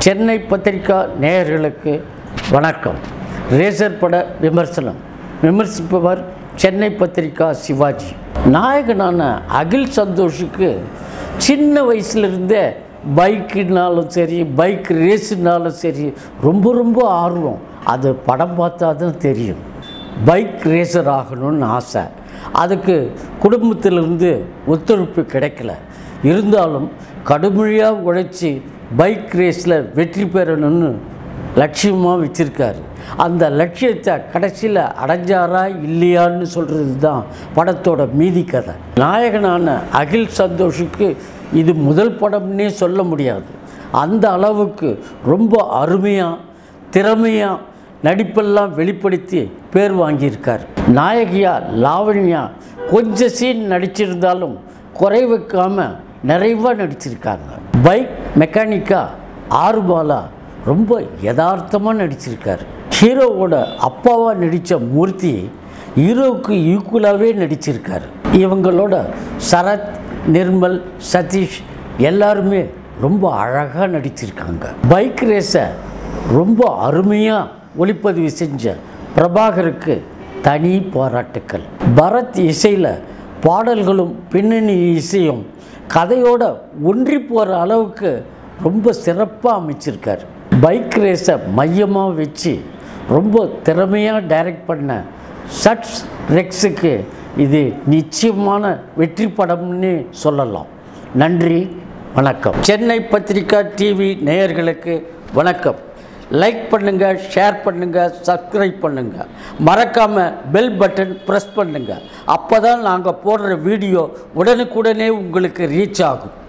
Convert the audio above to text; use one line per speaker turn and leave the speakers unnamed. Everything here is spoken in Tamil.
சென்னை பத்திரிகா நேயர்களுக்கு வணக்கம். ரேசர் பட விமர்சனம் விமர்சிப்பவர் சென்னை பத்திரிகா சிவாஜி. நாயகனான அகில் சந்தோஷுக்கு சின்ன வயசுலேருந்தே பைக்குனாலும் சரி, பைக் ரேஸுனாலும் சரி ரொம்ப ஆர்வம். அது படம் பார்த்தா தான் தெரியும். பைக் ரேசர் ஆகணும்னு ஆசை. அதுக்கு குடும்பத்திலிருந்து ஒத்துழைப்பு கிடைக்கல. இருந்தாலும் கடுமையாக உழைச்சி பைக் ரேஸில் வெற்றி பெறணும்னு லட்சியமாக வச்சுருக்காரு. அந்த லட்சியத்தை கடைசியில் அடைஞ்சாரா இல்லையான்னு சொல்கிறது தான் படத்தோட மீதி கதை. நாயகனான அகில் சந்தோஷுக்கு இது முதல் படம்னே சொல்ல முடியாது. அந்த அளவுக்கு ரொம்ப அருமையாக திறமையாக நடிப்பெல்லாம் வெளிப்படுத்தி பேர் வாங்கியிருக்கார். நாயகியா லாவண்யா கொஞ்சம் சீன் நடிச்சிருந்தாலும் குறை வைக்காமல் நிறைவாக நடிச்சிருக்காங்க. பைக் மெக்கானிக்காக ஆறுபாலா ரொம்ப யதார்த்தமாக நடிச்சிருக்காரு. ஹீரோவோட அப்பாவாக நடித்த மூர்த்தி ஹீரோவுக்கு ஈக்குவலாகவே நடிச்சிருக்காரு. இவங்களோட சரத், நிர்மல், சதீஷ் எல்லாருமே ரொம்ப அழகாக நடிச்சிருக்காங்க. பைக் ரேஸை ரொம்ப அருமையாக ஒளிப்பதிவு செஞ்ச பிரபாகருக்கு தனி பாராட்டுக்கள். பரத் இசையில் பாடல்களும் பின்னணி இசையும் கதையோட ஒன்றி போகிற அளவுக்கு ரொம்ப சிறப்பாக அமைச்சிருக்கார். பைக் ரேஸை மையமாக வச்சு ரொம்ப திறமையாக டைரக்ட் பண்ண சட்ஸ் ரெக்ஸுக்கு இது நிச்சயமான வெற்றி படம்னு சொல்லலாம். நன்றி, வணக்கம். சென்னை பத்திரிகா டிவி நேயர்களுக்கு வணக்கம். லைக் பண்ணுங்கள், ஷேர் பண்ணுங்கள், சப்ஸ்கிரைப் பண்ணுங்கள். மறக்காமல் பெல் பட்டன் ப்ரெஸ் பண்ணுங்கள். அப்போ தான் நாங்கள் போடுற வீடியோ உடனுக்குடனே உங்களுக்கு ரீச் ஆகும்.